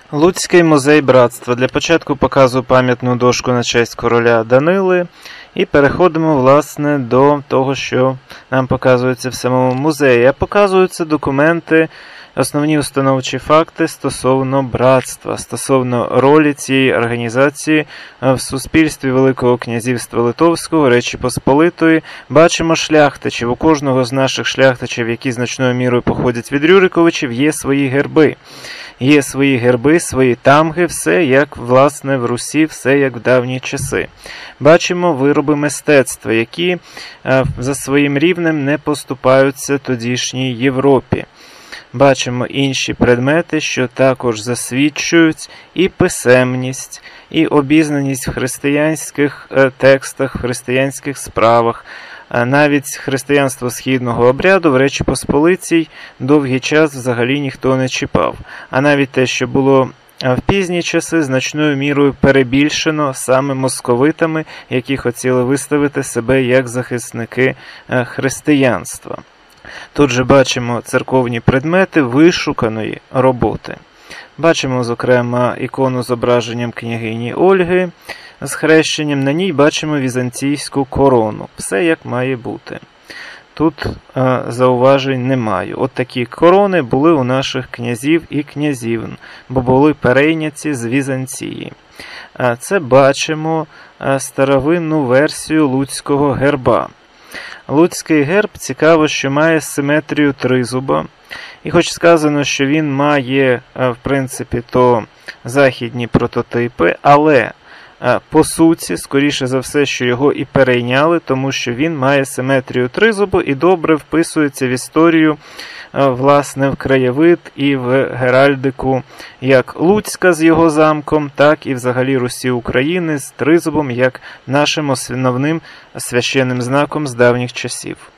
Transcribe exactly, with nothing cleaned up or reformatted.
Луцький музей братства. Для початку показую пам'ятну дошку на честь короля Данили. І переходимо, власне, до того, що нам показується в самому музеї. А показуються документи, основні установчі факти стосовно братства, стосовно ролі цієї організації в суспільстві Великого князівства Литовського, Речі Посполитої. Бачимо шляхтичів. У кожного з наших шляхтичів, які значною мірою походять від Рюриковичів, є свої герби. Є свої герби, свої тамги, все як, власне, в Русі, все як в давні часи. Бачимо вироби мистецтва, які е, за своїм рівнем не поступаються тодішній Європі. Бачимо інші предмети, що також засвідчують і писемність, і обізнаність в християнських е, текстах, в християнських справах. Навіть християнство східного обряду в Речі Посполитій довгий час взагалі ніхто не чіпав. А навіть те, що було в пізні часи, значною мірою перебільшено саме московитами, які хотіли виставити себе як захисники християнства. Тут же бачимо церковні предмети вишуканої роботи. Бачимо, зокрема, ікону з зображенням княгині Ольги, з хрещенням. На ній бачимо візантійську корону. Все як має бути. Тут е, зауважень немає. От такі корони були у наших князів і князівн, бо були перейняті з Візантії. Е, це бачимо е, старовинну версію луцького герба. Луцький герб, цікаво, що має симетрію тризуба. І хоч сказано, що він має, в принципі, то західні прототипи, але по суті, скоріше за все, що його і перейняли, тому що він має симетрію тризубу і добре вписується в історію, власне, в краєвид і в геральдику як Луцька з його замком, так і взагалі Русі України з тризубом як нашим основним священним знаком з давніх часів.